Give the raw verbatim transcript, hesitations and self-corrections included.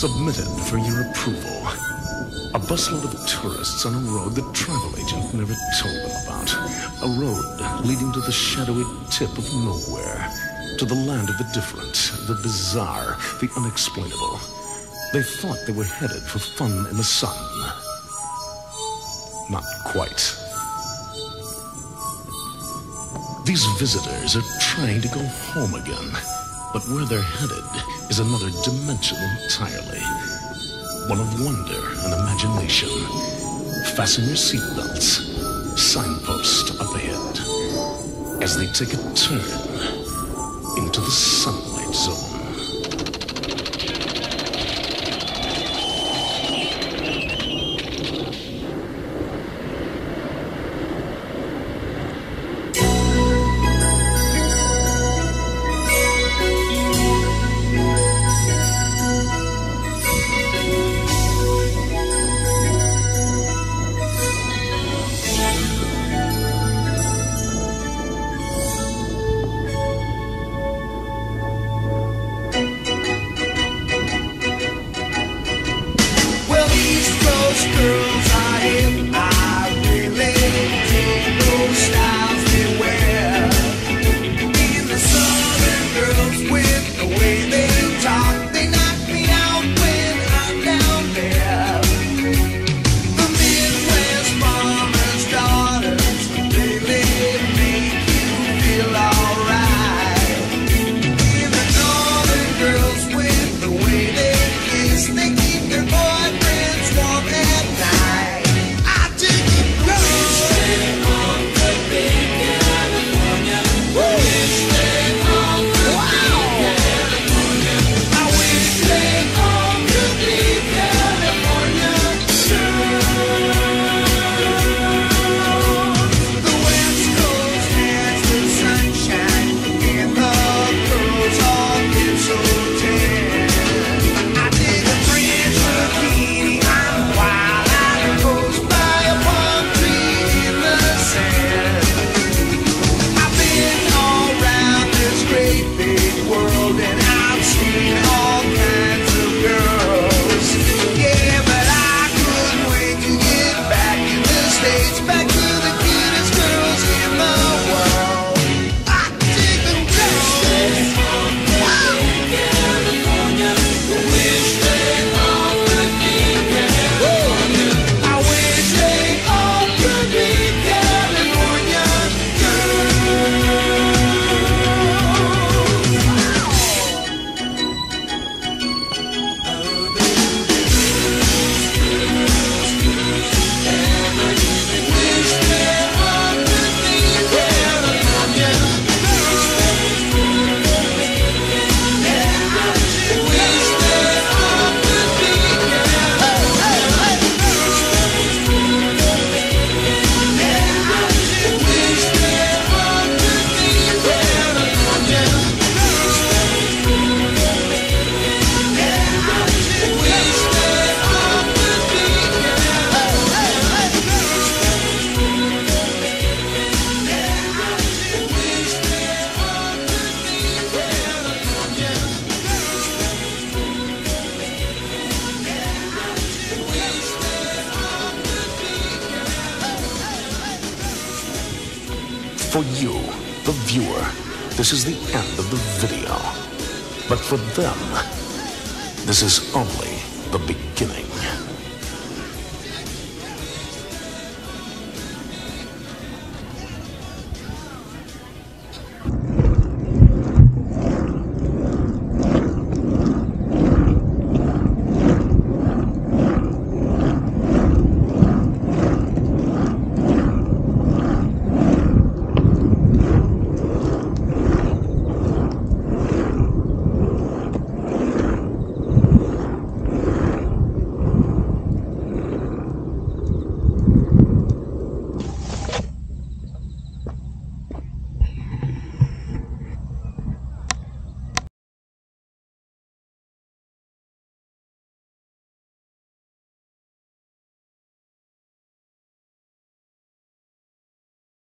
Submitted for your approval. A busload of tourists on a road the travel agent never told them about. A road leading to the shadowy tip of nowhere. To the land of the different, the bizarre, the unexplainable. They thought they were headed for fun in the sun. Not quite. These visitors are trying to go home again. But where they're headed is another dimension entirely. One of wonder and imagination. Fasten your seatbelts. Signpost up ahead. As they take a turn into the sunlight zone. For you, the viewer, this is the end of the video. But for them, this is only the beginning.